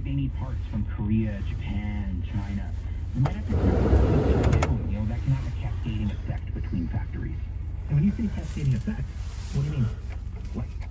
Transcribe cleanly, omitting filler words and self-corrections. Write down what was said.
they need parts from Korea, Japan, China. You might have to you know, that can have a cascading effect between factories. And when you say cascading effect, what do you mean? Like,